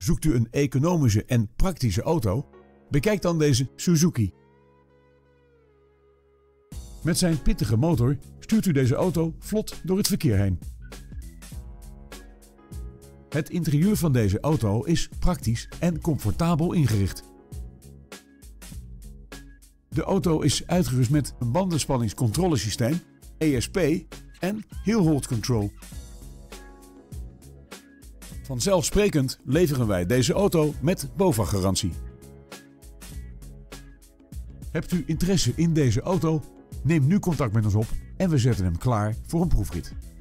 Zoekt u een economische en praktische auto? Bekijk dan deze Suzuki. Met zijn pittige motor stuurt u deze auto vlot door het verkeer heen. Het interieur van deze auto is praktisch en comfortabel ingericht. De auto is uitgerust met een bandenspanningscontrolesysteem, ESP en Hill Hold Control. Vanzelfsprekend leveren wij deze auto met BOVAG-garantie. Hebt u interesse in deze auto? Neem nu contact met ons op en we zetten hem klaar voor een proefrit.